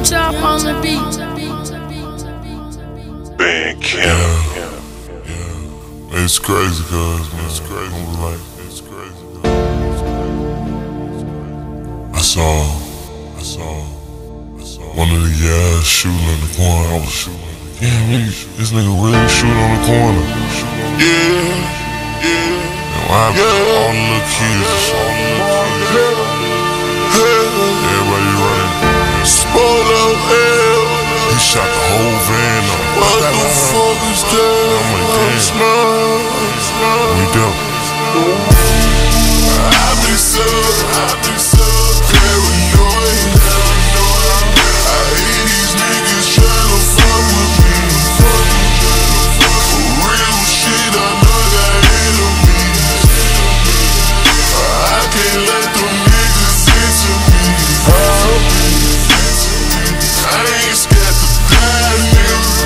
Kim Chop on the beat. Band Kim. Yeah. It's crazy, cuz, man. It's crazy. It's crazy. I saw one of the guys shooting in the corner. I was shooting. Damn, this nigga really shooting on the corner. Yeah. And what happened? All the little kids. Everybody running. Spoiler hell. He shot the whole van up. What the fuck is that? I'm like, damn. We done. I be so paranoid. I hate these niggas tryna fuck with me. For real shit, I know that enemies. I can't let them niggas into me. I ain't scared to die, nigga.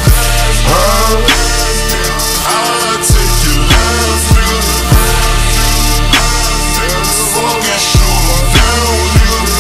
I'll take your life, nigga. Fucking shoot 'em down, nigga.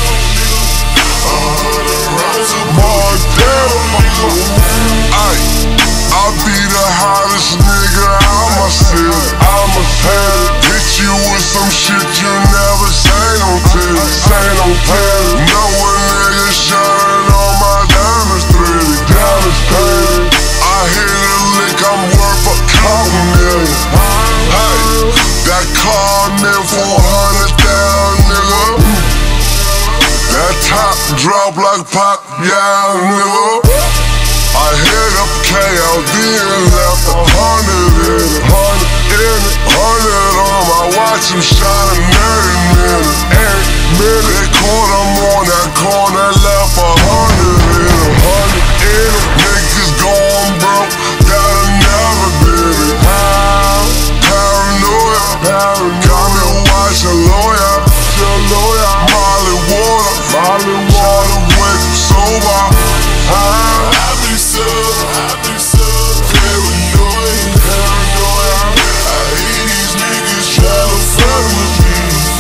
100 rounds of more down, nigga. I'll be the hottest nigga out my city. Hit you with some shit you never seen on TV. Know a nigga shining on my diamonds threaded. I hit a lick, I'm worth a couple million. Hey, that car in 400,000, nigga. That top drop like pop, yeah, nigga. I hit up KLD and left 100 in it. 100 on my watch, I'm shining every minute. They caught him on that corner, left 100 in it. Niggas going broke, that'll never be it. Paranoia, got me watching lawyer. Molly water, try to wake up sober. I be so paranoid. I hate these niggas tryna fuck with me.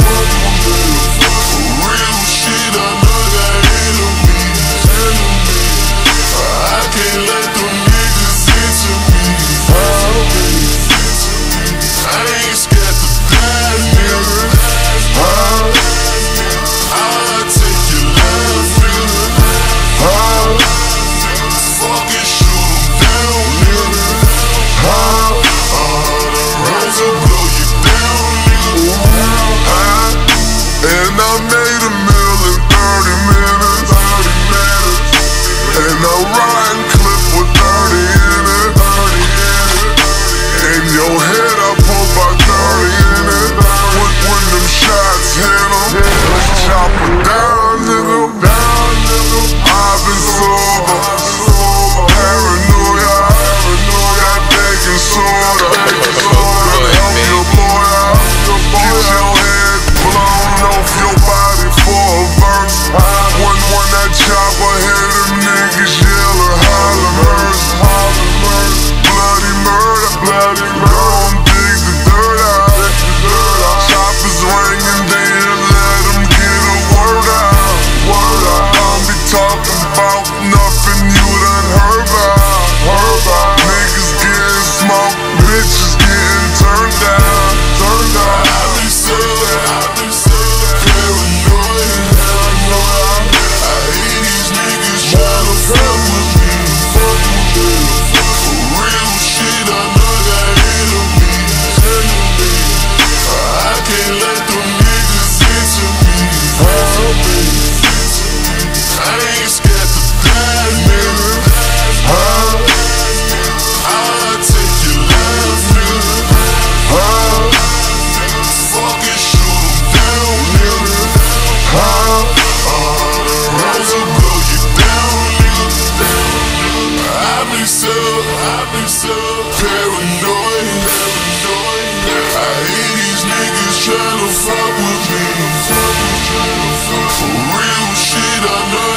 For real shit, I know that enemies. I can't let them niggas into me. I ain't scared to die, nigga. I'll take your life, nigga. Fucking shoot 'em down, nigga. 100 rounds will blow you down, nigga. And I made a meal in 30 minutes. And I'm riding clip with 30 in it. In your head I put about 30 in it. When them shots hit 'em, chop it down, nigga. I've been sober, paranoia, that baking soda. Help your boy out, get your head blown off your body for a verse. When that chopper hit them niggas yelling, holla mercy. Bloody murder, don't dig the dirt out. Choppers ringing, then let them get a word out. Don't be talking about nothing you done heard about. Niggas getting smoked, bitches getting turned down. I be so paranoid. I hate these niggas tryna fuck with me. For real shit, I know that enemies. I can't let them niggas into me. I ain't scared to die, nigga. I'll take your life, nigga. Fucking shoot 'em down, nigga. 100 rounds will blow you down, nigga. I be so paranoid. I hate these niggas tryna fuck with me. For real shit, I know